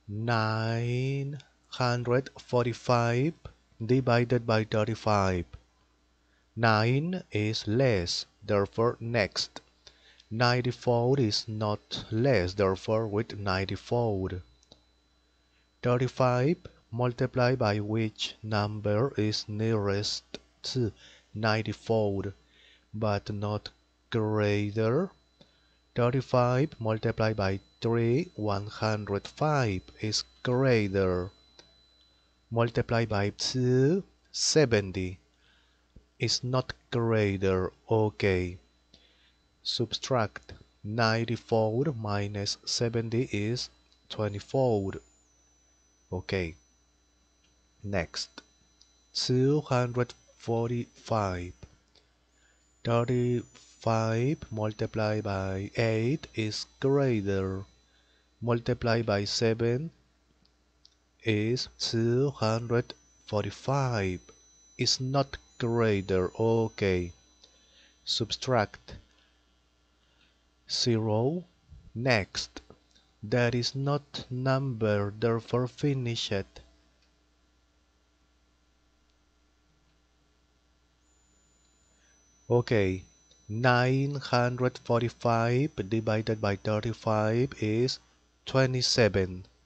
945 divided by 35. 9 is less, therefore next. 94 is not less, therefore with 94. 35 multiplied by which number is nearest to 94 but not greater. 35 multiplied by 3, 105 is greater. Multiply by 2, 70 is not greater. Okay. Subtract 94 minus 70 is 24. Okay. Next. 245. 35 multiplied by 8 is greater. Multiply by 7 is 245. Is not greater. Okay. Subtract 0. Next. That is not number, therefore finish it. Okay. 945 divided by 35 is 27.